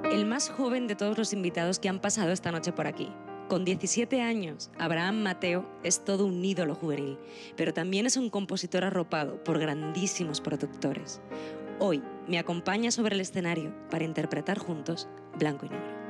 El más joven de todos los invitados que han pasado esta noche por aquí. Con 17 años, Abraham Mateo es todo un ídolo juvenil, pero también es un compositor arropado por grandísimos productores. Hoy me acompaña sobre el escenario para interpretar juntos Blanco y Negro.